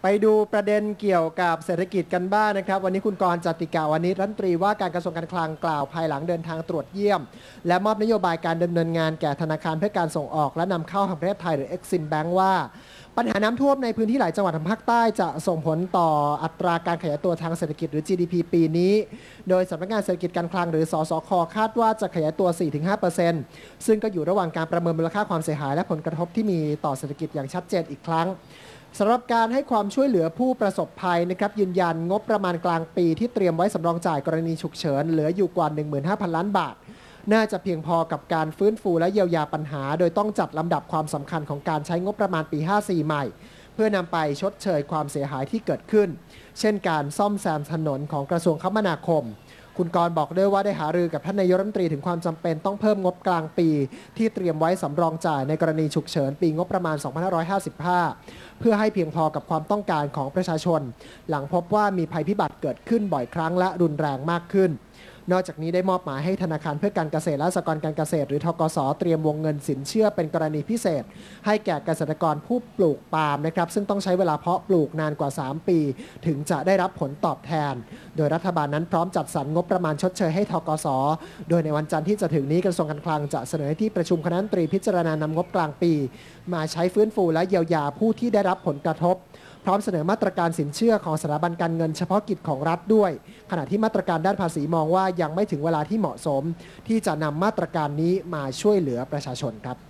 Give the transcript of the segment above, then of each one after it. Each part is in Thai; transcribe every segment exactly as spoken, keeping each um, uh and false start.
ไปดูประเด็นเกี่ยวกับเศรษฐกิจกันบ้าง นะครับวันนี้คุณกรณ์ จติกาวานิช รัฐมนตรีว่าการกระทรวงการคลังกล่าวภายหลังเดินทางตรวจเยี่ยมและมอบนโยบายการดำเนินงานแก่ธนาคารเพื่อการส่งออกและนำเข้าแห่งประเทศไทยหรือ Exim Bank ว่าปัญหาน้ำท่วมในพื้นที่หลายจังหวัดทางภาคใต้จะส่งผลต่ออัตราการขยายตัวทางเศรษฐกิจหรือ จี ดี พี ปีนี้โดยสำนักงานเศรษฐกิจการคลังหรือสสค.คาดว่าจะขยายตัว สี่ถึงห้าเปอร์เซ็นต์ ซึ่งก็อยู่ระหว่างการประเมินมูลค่าความเสียหายและผลกระทบที่มีต่อเศรษฐกิจอย่างชัดเจนอีกครั้งสำหรับการให้ความช่วยเหลือผู้ประสบภัยนะครับยืนยันงบประมาณกลางปีที่เตรียมไว้สำรองจ่ายกรณีฉุกเฉินเหลืออยู่กว่า หนึ่งหมื่นห้าพัน ล้านบาทน่าจะเพียงพอกับการฟื้นฟูและเยียวยาปัญหาโดยต้องจัดลำดับความสำคัญของการใช้งบประมาณปี ห้าสี่ ใหม่เพื่อนำไปชดเชยความเสียหายที่เกิดขึ้นเช่นการซ่อมแซมถนนของกระทรวงคมนาคมคุณกรณ์บอกด้วยว่าได้หารือกับท่านนายกรัฐมนตรีถึงความจำเป็นต้องเพิ่มงบกลางปีที่เตรียมไว้สำรองจ่ายในกรณีฉุกเฉินปีงบประมาณ สองพันห้าร้อยห้าสิบห้า เพื่อให้เพียงพอกับความต้องการของประชาชนหลังพบว่ามีภัยพิบัติเกิดขึ้นบ่อยครั้งและรุนแรงมากขึ้นนอกจากนี้ได้มอบหมายให้ธนาคารเพื่อการเกษตรและสหกรณ์การเกษตรหรือธกส.เตรียมวงเงินสินเชื่อเป็นกรณีพิเศษให้แก่เกษตรกรผู้ปลูกปาล์มนะครับซึ่งต้องใช้เวลาเพาะปลูกนานกว่าสามปีถึงจะได้รับผลตอบแทนโดยรัฐบาลนั้นพร้อมจัดสรรงบประมาณชดเชยให้ธกส.โดยในวันจันทร์ที่จะถึงนี้กระทรวงการคลังจะเสนอให้ที่ประชุมคณะรัฐมนตรีพิจารณานำงบกลางปีมาใช้ฟื้นฟูและเยียวยาผู้ที่ได้รับผลกระทบพร้อมเสนอมาตรการสินเชื่อของสถาบันการเงินเฉพาะกิจของรัฐด้วยขณะที่มาตรการด้านภาษีมองว่ายังไม่ถึงเวลาที่เหมาะสมที่จะนำมาตรการนี้มาช่วยเหลือประชาชนครับ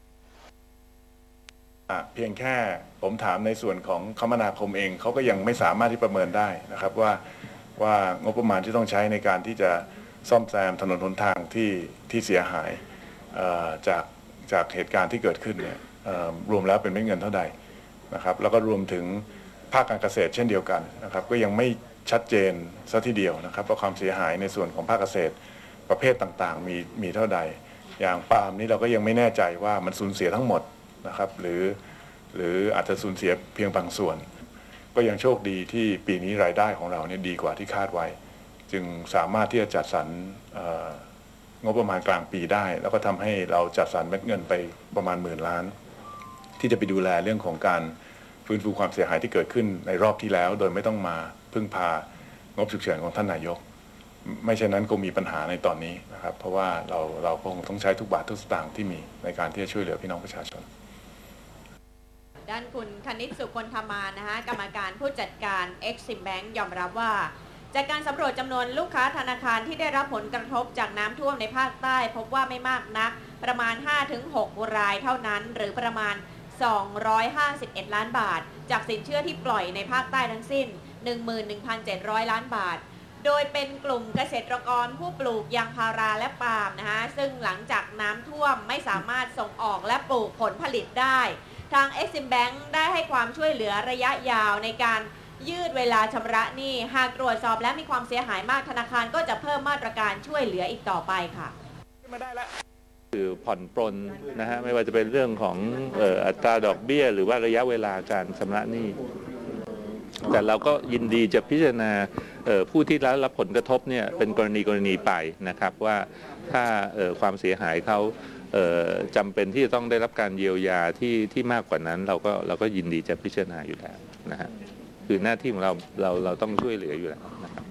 เพียงแค่ผมถามในส่วนของคมนาคมเองเขาก็ยังไม่สามารถที่ประเมินได้นะครับว่าว่างบประมาณที่ต้องใช้ในการที่จะซ่อมแซมถนนหนทางที่ที่เสียหายจากจากเหตุการณ์ที่เกิดขึ้นเนี่ยรวมแล้วเป็นเม็ดเงินเท่าใดนะครับแล้วก็รวมถึงภาคการเกษตรเช่นเดียวกันนะครับก็ยังไม่ชัดเจนซะทีเดียวนะครับว่าความเสียหายในส่วนของภาคเกษตรประเภทต่างๆมีมีเท่าใดอย่างปาล์มนี่เราก็ยังไม่แน่ใจว่ามันสูญเสียทั้งหมดนะครับหรือหรืออาจจะสูญเสียเพียงบางส่วนก็ยังโชคดีที่ปีนี้รายได้ของเราเนี่ยดีกว่าที่คาดไว้จึงสามารถที่จะจัดสรรงบประมาณกลางปีได้แล้วก็ทำให้เราจัดสรรเม็ดเงินไปประมาณหมื่นล้านที่จะไปดูแลเรื่องของการฟื้นฟูความเสียหายที่เกิดขึ้นในรอบที่แล้วโดยไม่ต้องมาพึ่งพางบฉุกเฉินของท่านนายกไม่เช่นนั้นคงมีปัญหาในตอนนี้นะครับเพราะว่าเราเราคงต้องใช้ทุกบาททุกสตางค์ที่มีในการที่จะช่วยเหลือพี่น้องประชาชนด้านคุณคณิตสุคนธรรมานะคะกรรมการผู้จัดการ Exim Bank ยอมรับว่าจากการสำรวจจำนวนลูกค้าธนาคารที่ได้รับผลกระทบจากน้ำท่วมในภาคใต้พบว่าไม่มากนักประมาณ ห้าถึงหก รายเท่านั้นหรือประมาณสองร้อยห้าสิบเอ็ด ล้านบาทจากสินเชื่อที่ปล่อยในภาคใต้ทั้งสิ้น หนึ่งหมื่นหนึ่งพันเจ็ดร้อย ล้านบาทโดยเป็นกลุ่มเกษตรกรผู้ปลูกยางพาราและปาล์มนะคะซึ่งหลังจากน้ำท่วมไม่สามารถส่งออกและปลูกผลผลิตได้ทาง Exim Bank ได้ให้ความช่วยเหลือระยะยาวในการยืดเวลาชำระหนี้หากตรวจสอบและมีความเสียหายมากธนาคารก็จะเพิ่มมาตรการช่วยเหลืออีกต่อไปค่ะมาได้แล้วคือผ่อนปรนนะฮะไม่ว่าจะเป็นเรื่องของเอ่ออัตราดอกเบี้ยหรือว่าระยะเวลาการชำระหนี้แต่เราก็ยินดีจะพิจารณาผู้ที่ได้รับผลกระทบเนี่ยเป็นกรณีกรณีไปนะครับว่าถ้าความเสียหายเขาจำเป็นที่จะต้องได้รับการเยียวยาที่ที่มากกว่านั้นเราก็เราก็ยินดีจะพิจารณาอยู่แล้วนะฮะคือหน้าที่ของเราเราเราต้องช่วยเหลืออยู่แล้วนะครับ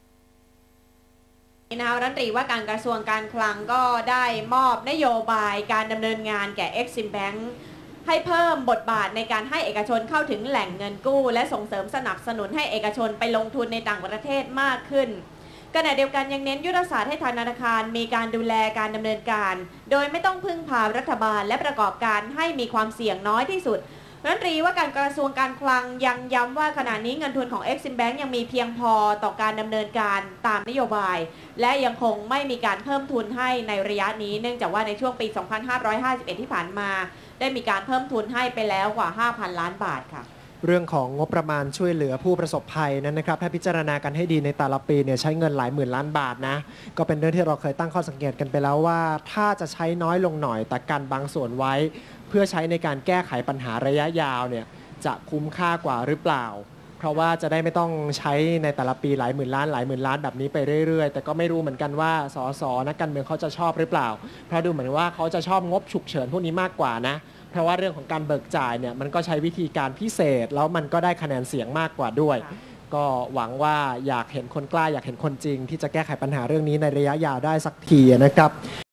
นายรัฐมนตรีว่าการกระทรวงการคลังก็ได้มอบนโยบายการดำเนินงานแก่ Exim Bank ให้เพิ่มบทบาทในการให้เอกชนเข้าถึงแหล่งเงินกู้และส่งเสริมสนับสนุนให้เอกชนไปลงทุนในต่างประเทศมากขึ้นขณะเดียวกันยังเน้นยุทธศาสตร์ให้ธนาคารมีการดูแลการดำเนินการโดยไม่ต้องพึ่งพารัฐบาลและประกอบการให้มีความเสี่ยงน้อยที่สุดรัฐมนตรีว่าการกระทรวงการคลังยังย้ำว่าขณะนี้เงินทุนของ Exim Bank ยังมีเพียงพอต่อการดำเนินการตามนโยบายและยังคงไม่มีการเพิ่มทุนให้ในระยะนี้เนื่องจากว่าในช่วงปี สองพันห้าร้อยห้าสิบเอ็ด ที่ผ่านมาได้มีการเพิ่มทุนให้ไปแล้วกว่า ห้าพัน ล้านบาทค่ะเรื่องของงบประมาณช่วยเหลือผู้ประสบภัยนั้นนะครับถ้าพิจารณากันให้ดีในแต่ละปีเนี่ยใช้เงินหลายหมื่นล้านบาทนะก็เป็นเรื่องที่เราเคยตั้งข้อสังเกตกันไปแล้วว่าถ้าจะใช้น้อยลงหน่อยแต่กันบางส่วนไว้เพื่อใช้ในการแก้ไขปัญหาระยะยาวเนี่ยจะคุ้มค่ากว่าหรือเปล่าเพราะว่าจะได้ไม่ต้องใช้ในแต่ละปีหลายหมื่นล้านหลายหมื่นล้านแบบนี้ไปเรื่อยๆแต่ก็ไม่รู้เหมือนกันว่าสสนักการเมืองเขาจะชอบหรือเปล่าเพราะดูเหมือนว่าเขาจะชอบงบฉุกเฉินพวกนี้มากกว่านะเพราะว่าเรื่องของการเบิกจ่ายเนี่ยมันก็ใช้วิธีการพิเศษแล้วมันก็ได้คะแนนเสียงมากกว่าด้วย ก็หวังว่าอยากเห็นคนกล้าอยากเห็นคนจริงที่จะแก้ไขปัญหาเรื่องนี้ในระยะยาวได้สักทีนะครับ